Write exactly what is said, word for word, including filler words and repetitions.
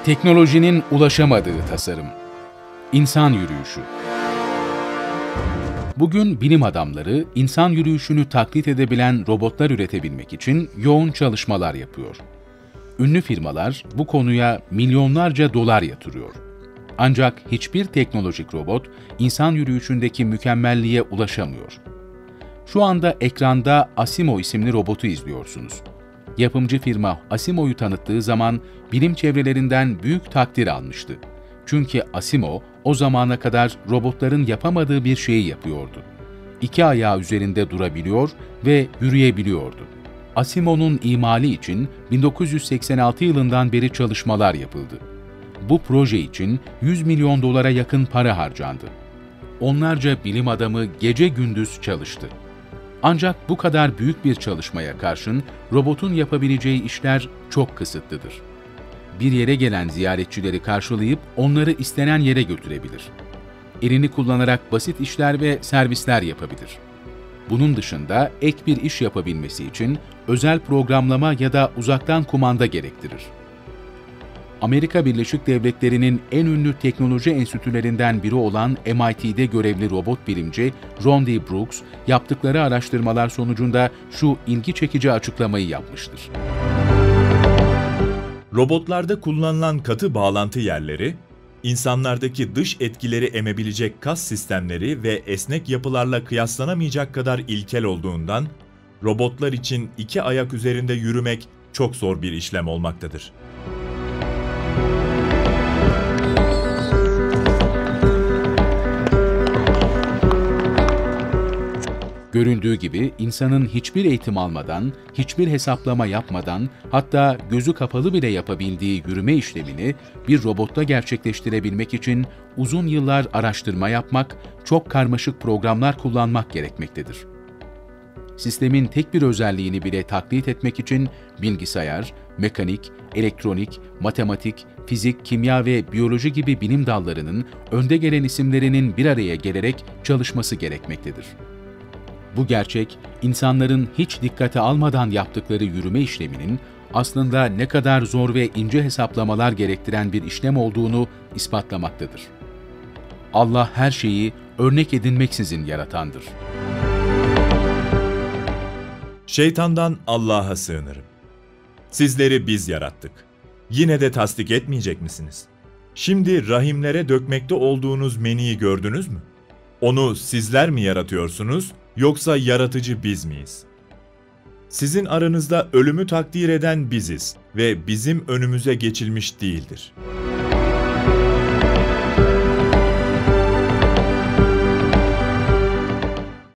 Teknolojinin ulaşamadığı tasarım. İnsan yürüyüşü. Bugün bilim adamları insan yürüyüşünü taklit edebilen robotlar üretebilmek için yoğun çalışmalar yapıyor. Ünlü firmalar bu konuya milyonlarca dolar yatırıyor. Ancak hiçbir teknolojik robot insan yürüyüşündeki mükemmelliğe ulaşamıyor. Şu anda ekranda Asimo isimli robotu izliyorsunuz. Yapımcı firma Asimo'yu tanıttığı zaman bilim çevrelerinden büyük takdir almıştı. Çünkü Asimo o zamana kadar robotların yapamadığı bir şeyi yapıyordu. İki ayağı üzerinde durabiliyor ve yürüyebiliyordu. Asimo'nun imali için bin dokuz yüz seksen altı yılından beri çalışmalar yapıldı. Bu proje için yüz milyon dolara yakın para harcandı. Onlarca bilim adamı gece gündüz çalıştı. Ancak bu kadar büyük bir çalışmaya karşın robotun yapabileceği işler çok kısıtlıdır. Bir yere gelen ziyaretçileri karşılayıp onları istenen yere götürebilir. Elini kullanarak basit işler ve servisler yapabilir. Bunun dışında ek bir iş yapabilmesi için özel programlama ya da uzaktan kumanda gerektirir. Amerika Birleşik Devletleri'nin en ünlü teknoloji enstitülerinden biri olan M I T'de görevli robot bilimci Rondi Brooks, yaptıkları araştırmalar sonucunda şu ilgi çekici açıklamayı yapmıştır. Robotlarda kullanılan katı bağlantı yerleri, insanlardaki dış etkileri emebilecek kas sistemleri ve esnek yapılarla kıyaslanamayacak kadar ilkel olduğundan, robotlar için iki ayak üzerinde yürümek çok zor bir işlem olmaktadır. Görüldüğü gibi insanın hiçbir eğitim almadan, hiçbir hesaplama yapmadan, hatta gözü kapalı bile yapabildiği yürüme işlemini bir robotta gerçekleştirebilmek için uzun yıllar araştırma yapmak, çok karmaşık programlar kullanmak gerekmektedir. Sistemin tek bir özelliğini bile taklit etmek için bilgisayar, mekanik, elektronik, matematik, fizik, kimya ve biyoloji gibi bilim dallarının önde gelen isimlerinin bir araya gelerek çalışması gerekmektedir. Bu gerçek, insanların hiç dikkate almadan yaptıkları yürüme işleminin aslında ne kadar zor ve ince hesaplamalar gerektiren bir işlem olduğunu ispatlamaktadır. Allah her şeyi örnek edinmeksizin yaratandır. Şeytandan Allah'a sığınırım. Sizleri biz yarattık. Yine de tasdik etmeyecek misiniz? Şimdi rahimlere dökmekte olduğunuz meniyi gördünüz mü? Onu sizler mi yaratıyorsunuz, yoksa yaratıcı biz miyiz? Sizin aranızda ölümü takdir eden biziz ve bizim önümüze geçilmiş değildir.